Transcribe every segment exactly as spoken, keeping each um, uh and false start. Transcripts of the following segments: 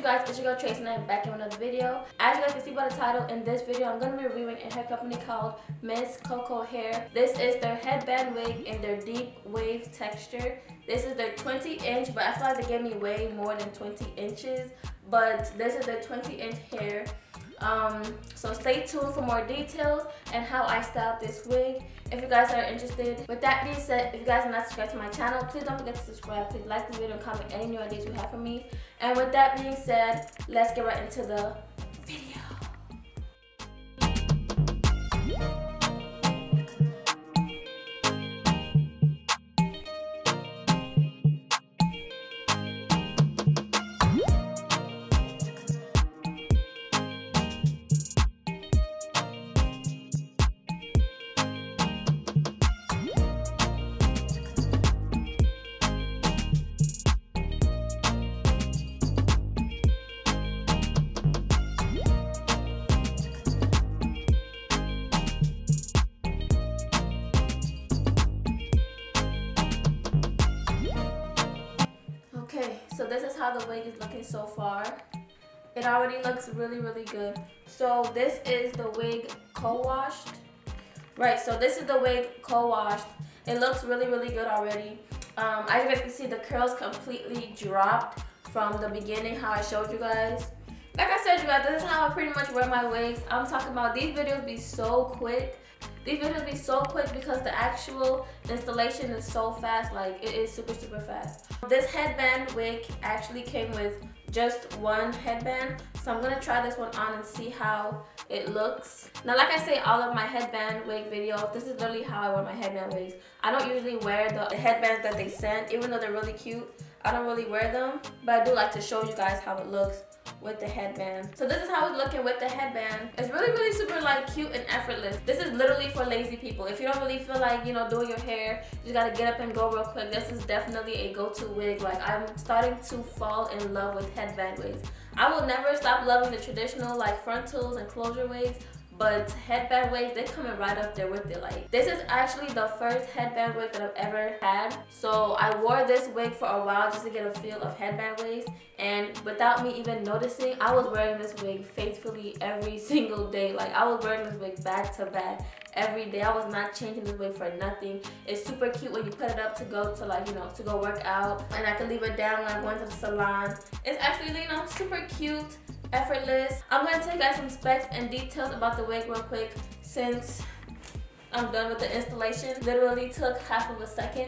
guys? It's your girl Tracy and I'm back in another video. As you guys can see by the title, in this video I'm going to be reviewing a hair company called Miss Coco Hair. This is their headband wig in their deep wave texture. This is their twenty inch, but I feel like they gave me way more than twenty inches. But this is their twenty inch hair. Um, so stay tuned for more details and how I styled this wig if you guys are interested. With that being said, if you guys are not subscribed to my channel, please don't forget to subscribe. Please like this video and comment any new ideas you have for me. And with that being said, let's get right into the video. Okay, so this is how the wig is looking so far. It already looks really, really good. So this is the wig co-washed. Right, so this is the wig co-washed. It looks really, really good already. Um, as you guys can see, the curls completely dropped from the beginning, how I showed you guys. Like I said, you guys, this is how I pretty much wear my wigs. I'm talking about these videos be so quick. These videos be so quick because the actual installation is so fast. Like, it is super, super fast. This headband wig actually came with just one headband. So I'm gonna try this one on and see how it looks. Now, like I say, all of my headband wig videos, this is literally how I wear my headband wigs. I don't usually wear the headbands that they send, even though they're really cute. I don't really wear them, but I do like to show you guys how it looks with the headband. So this is how it's looking with the headband. It's really, really super like cute and effortless. This is literally for lazy people. If you don't really feel like, you know, doing your hair, you just gotta get up and go real quick. This is definitely a go-to wig. Like, I'm starting to fall in love with headband wigs. I will never stop loving the traditional like frontals and closure wigs, but headband wigs, they're coming right up there with it. Like, this is actually the first headband wig that I've ever had. So I wore this wig for a while just to get a feel of headband wigs, and without me even noticing, I was wearing this wig faithfully every single day. Like, I was wearing this wig back to back every day. I was not changing this wig for nothing. It's super cute when you put it up to go to like, you know, to go work out, and I can leave it down when I'm going to the salon. It's actually, you know, super cute, effortless. I'm going to tell you guys some specs and details about the wig real quick since I'm done with the installation. Literally took half of a second.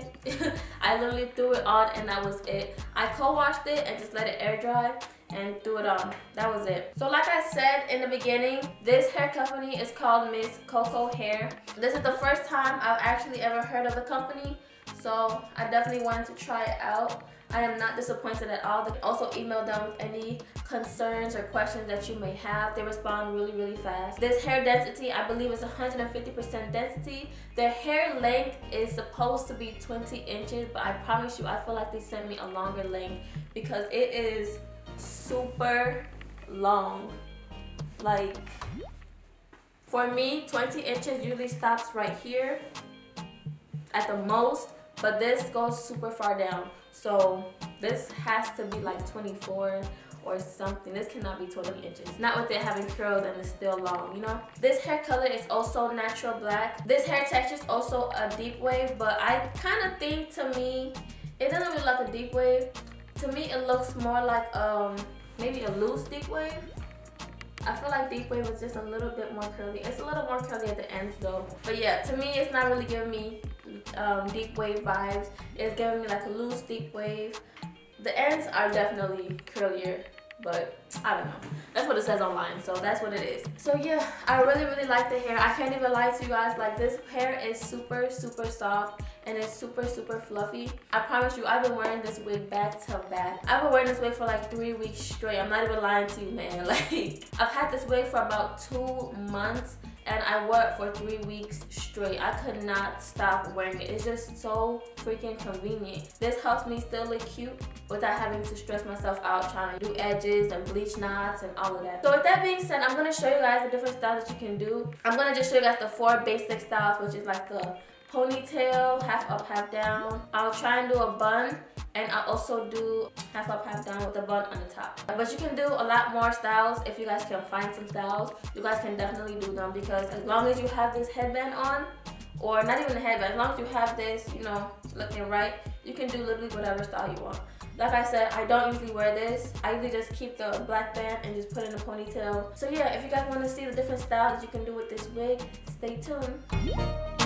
I literally threw it on and that was it. I co-washed it and just let it air dry and threw it on. That was it. So like I said in the beginning, this hair company is called Miss Coco Hair. This is the first time I've actually ever heard of the company, so I definitely wanted to try it out. I am not disappointed at all. They also email them with any concerns or questions that you may have. They respond really, really fast. This hair density, I believe, is one hundred fifty percent density. Their hair length is supposed to be twenty inches, but I promise you, I feel like they sent me a longer length because it is super long. Like, for me, twenty inches usually stops right here at the most, but this goes super far down. So this has to be like twenty-four or something. This cannot be twenty inches. Not with it having curls and it's still long, you know? This hair color is also natural black. This hair texture is also a deep wave, but I kind of think, to me, it doesn't look like a deep wave. To me, it looks more like um maybe a loose deep wave. I feel like deep wave is just a little bit more curly. It's a little more curly at the ends though. But yeah, to me, it's not really giving me um, deep wave vibes. It's giving me like a loose deep wave. The ends are definitely curlier, but I don't know. That's what it says online, so that's what it is. So yeah, I really, really like the hair. I can't even lie to you guys. Like, this hair is super, super soft and it's super, super fluffy. I promise you, I've been wearing this wig back to back. I've been wearing this wig for like three weeks straight. I'm not even lying to you, man. Like, I've had this wig for about two months and I wore it for three weeks straight. I could not stop wearing it. It's just so freaking convenient. This helps me still look cute without having to stress myself out trying to do edges and bleach knots and all of that. So with that being said, I'm gonna show you guys the different styles that you can do. I'm gonna just show you guys the four basic styles, which is like the ponytail, half up, half down. I'll try and do a bun, and I'll also do half up, half down with a bun on the top. But you can do a lot more styles. If you guys can find some styles, you guys can definitely do them, because as long as you have this headband on, or not even a headband, as long as you have this, you know, looking right, you can do literally whatever style you want. Like I said, I don't usually wear this. I usually just keep the black band and just put it in a ponytail. So yeah, if you guys want to see the different styles you can do with this wig, stay tuned.